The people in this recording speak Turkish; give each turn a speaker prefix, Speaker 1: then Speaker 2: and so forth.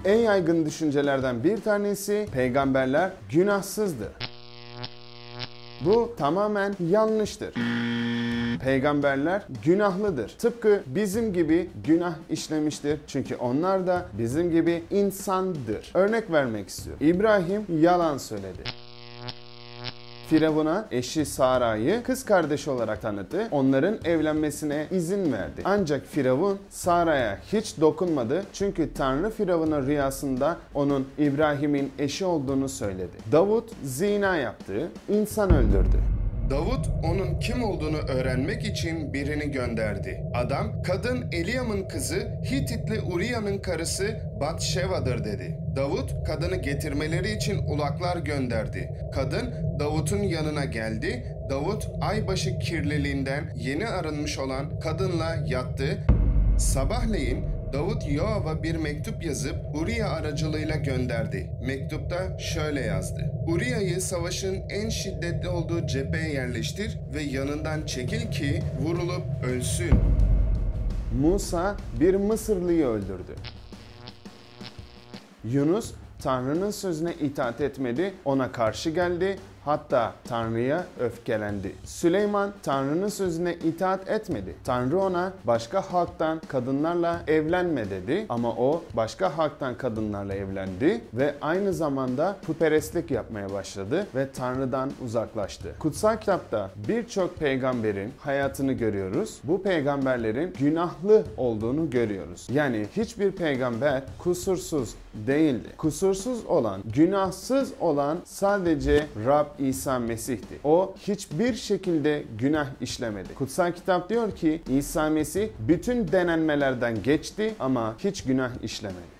Speaker 1: En yaygın düşüncelerden bir tanesi peygamberler günahsızdır. Bu tamamen yanlıştır. Peygamberler günahlıdır. Tıpkı bizim gibi günah işlemiştir. Çünkü onlar da bizim gibi insandır. Örnek vermek istiyorum. İbrahim yalan söyledi. Firavun'a eşi Sara'yı kız kardeşi olarak tanıttı. Onların evlenmesine izin verdi. Ancak Firavun Sara'ya hiç dokunmadı. Çünkü Tanrı Firavun'a rüyasında onun İbrahim'in eşi olduğunu söyledi. Davut zina yaptı, insan öldürdü. Davut onun kim olduğunu öğrenmek için birini gönderdi. Adam, kadın Eliam'ın kızı Hititli Uriya'nın karısı Batşeva'dır dedi. Davut, kadını getirmeleri için ulaklar gönderdi. Kadın, Davut'un yanına geldi. Davut, aybaşı kirliliğinden yeni arınmış olan kadınla yattı. Sabahleyin Davut Yoav'a bir mektup yazıp Uriya aracılığıyla gönderdi. Mektupta şöyle yazdı. Uriya'yı savaşın en şiddetli olduğu cepheye yerleştir ve yanından çekil ki vurulup ölsün. Musa bir Mısırlıyı öldürdü. Yunus Tanrı'nın sözüne itaat etmedi, ona karşı geldi, hatta Tanrı'ya öfkelendi. Süleyman Tanrı'nın sözüne itaat etmedi. Tanrı ona başka halktan kadınlarla evlenme dedi ama o başka halktan kadınlarla evlendi ve aynı zamanda putperestlik yapmaya başladı ve Tanrı'dan uzaklaştı. Kutsal kitapta birçok peygamberin hayatını görüyoruz. Bu peygamberlerin günahlı olduğunu görüyoruz. Yani hiçbir peygamber kusursuz değildi. Kusursuz olan, günahsız olan sadece Rab İsa Mesih'ti. O hiçbir şekilde günah işlemedi. Kutsal kitap diyor ki İsa Mesih bütün denenmelerden geçti ama hiç günah işlemedi.